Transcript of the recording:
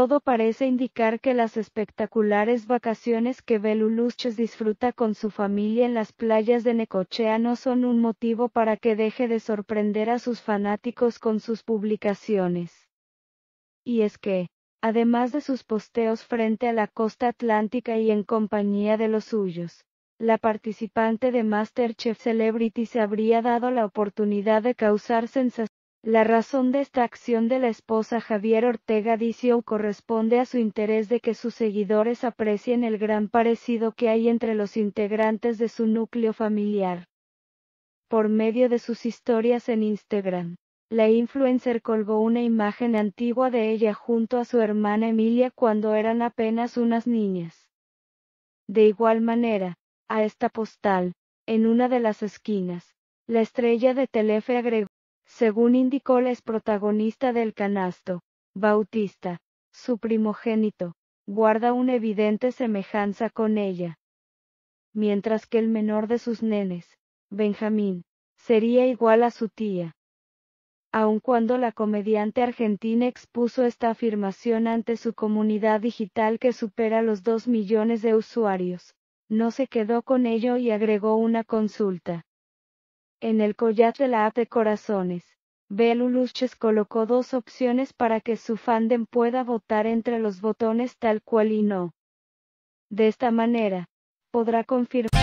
Todo parece indicar que las espectaculares vacaciones que Beluluches disfruta con su familia en las playas de Necochea no son un motivo para que deje de sorprender a sus fanáticos con sus publicaciones. Y es que, además de sus posteos frente a la costa atlántica y en compañía de los suyos, la participante de MasterChef Celebrity se habría dado la oportunidad de causar sensación. La razón de esta acción de la esposa Javier Ortega Dicio corresponde a su interés de que sus seguidores aprecien el gran parecido que hay entre los integrantes de su núcleo familiar. Por medio de sus historias en Instagram, la influencer colgó una imagen antigua de ella junto a su hermana Emilia cuando eran apenas unas niñas. De igual manera, a esta postal, en una de las esquinas, la estrella de Telefe agregó: según indicó la exprotagonista del canasto, Bautista, su primogénito, guarda una evidente semejanza con ella. Mientras que el menor de sus nenes, Benjamín, sería igual a su tía. Aun cuando la comediante argentina expuso esta afirmación ante su comunidad digital que supera los 2 millones de usuarios, no se quedó con ello y agregó una consulta. En el collar de la app de corazones, Beluluches colocó 2 opciones para que su fandom pueda votar entre los botones tal cual y no. De esta manera, podrá confirmar